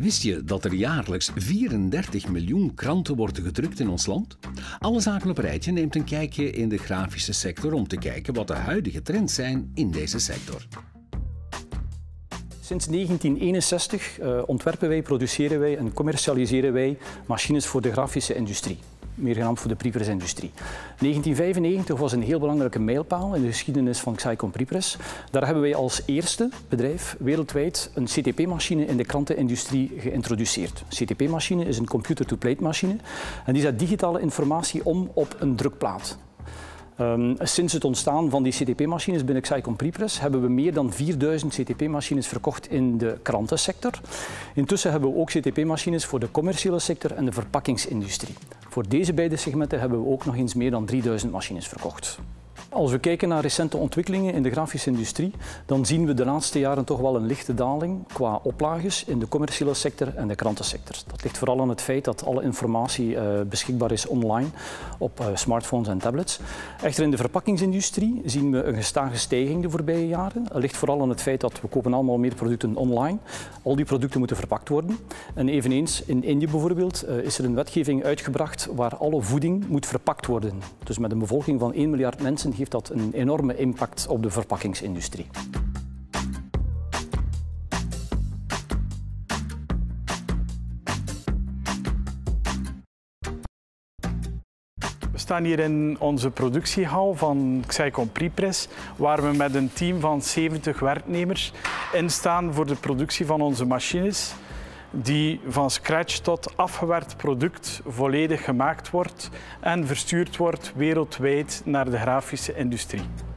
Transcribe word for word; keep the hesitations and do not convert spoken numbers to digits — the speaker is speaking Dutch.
Wist je dat er jaarlijks vierendertig miljoen kranten worden gedrukt in ons land? Alle Zaken op een rijtje neemt een kijkje in de grafische sector om te kijken wat de huidige trends zijn in deze sector. Sinds negentien eenenzestig uh, ontwerpen wij, produceren wij en commercialiseren wij machines voor de grafische industrie. Meer genaamd voor de prepressindustrie. negentien vijfennegentig was een heel belangrijke mijlpaal in de geschiedenis van Xaicon Prepress. Daar hebben wij als eerste bedrijf wereldwijd een C T P-machine in de krantenindustrie geïntroduceerd. Een C T P-machine is een computer-to-plate machine en die zet digitale informatie om op een drukplaat. Um, sinds het ontstaan van die C T P-machines binnen Xaicon Prepress hebben we meer dan vierduizend C T P-machines verkocht in de krantensector. Intussen hebben we ook C T P-machines voor de commerciële sector en de verpakkingsindustrie. Voor deze beide segmenten hebben we ook nog eens meer dan drieduizend machines verkocht. Als we kijken naar recente ontwikkelingen in de grafische industrie, dan zien we de laatste jaren toch wel een lichte daling qua oplages in de commerciële sector en de krantensector. Dat ligt vooral aan het feit dat alle informatie uh, beschikbaar is online op uh, smartphones en tablets. Echter in de verpakkingsindustrie zien we een gestage stijging de voorbije jaren. Dat ligt vooral aan het feit dat we kopen allemaal meer producten online. Al die producten moeten verpakt worden. En eveneens in Indië bijvoorbeeld uh, is er een wetgeving uitgebracht waar alle voeding moet verpakt worden. Dus met een bevolking van één miljard mensen heeft dat een enorme impact op de verpakkingsindustrie. We staan hier in onze productiehal van Xaicon Prepress, waar we met een team van zeventig werknemers instaan voor de productie van onze machines, die van scratch tot afgewerkt product volledig gemaakt wordt en verstuurd wordt wereldwijd naar de grafische industrie.